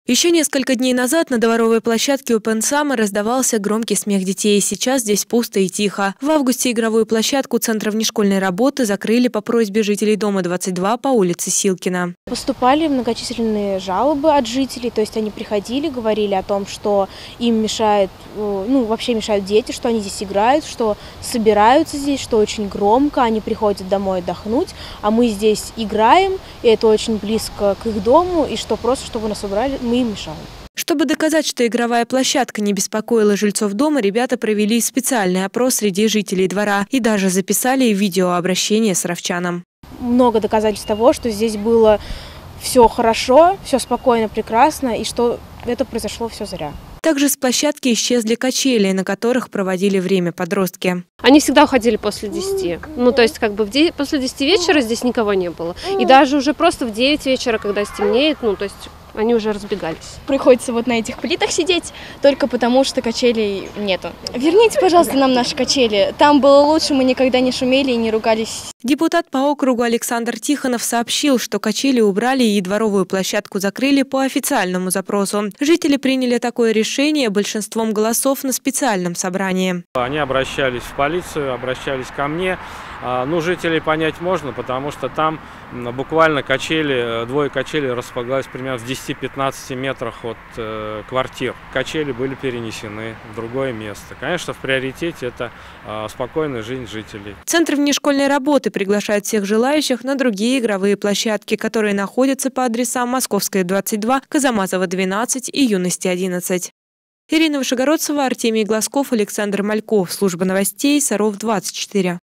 Еще несколько дней назад на дворовой площадке Open Summer раздавался громкий смех детей. Сейчас здесь пусто и тихо. В августе игровую площадку Центра внешкольной работы закрыли по просьбе жителей дома 22 по улице Силкина. Поступали многочисленные жалобы от жителей, то есть они приходили, говорили о том, что им мешает, вообще мешают дети, что они здесь играют, что собираются здесь, что очень громко, они приходят домой отдохнуть, а мы здесь играем, и это очень близко к их дому, и что просто, чтобы нас убрали, мы им мешаем. Чтобы доказать, что игровая площадка не беспокоила жильцов дома, ребята провели специальный опрос среди жителей двора и даже записали видеообращение с ровчаном. Много доказательств того, что здесь было все хорошо, все спокойно, прекрасно, и что это произошло все зря. Также с площадки исчезли качели, на которых проводили время подростки. Они всегда уходили после 10. То есть после 10 вечера здесь никого не было. И даже уже просто в 9 вечера, когда стемнеет, то есть они уже разбегались. Приходится вот на этих плитах сидеть, только потому что качелей нету. Верните, пожалуйста, нам наши качели. Там было лучше, мы никогда не шумели и не ругались. Депутат по округу Александр Тихонов сообщил, что качели убрали и дворовую площадку закрыли по официальному запросу. Жители приняли такое решение большинством голосов на специальном собрании. Они обращались в полицию, обращались ко мне. Жителей понять можно, потому что там буквально двое качелей располагались примерно в 10-15 метрах от квартир. Качели были перенесены в другое место. Конечно, в приоритете это спокойная жизнь жителей. Центр внешкольной работы приглашает всех желающих на другие игровые площадки, которые находятся по адресам Московская, 22, Казамазова, 12 и Юности, 11. Ирина Вышегородцева, Артемий Глазков, Александр Мальков. Служба новостей Саров, 24.